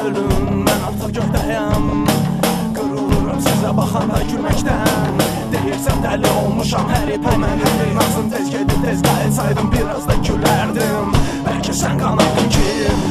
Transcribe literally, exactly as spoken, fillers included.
ölüm, mən artıq göydəyəm. Qırılıram sizə baxanda gülməkdən. Deyirsən dəli olmuşam, hər ipə mənimdir. Nazım tez gedib tez qayıtsaydım, biraz da gülərdim. Bəlkə sən qanadın ki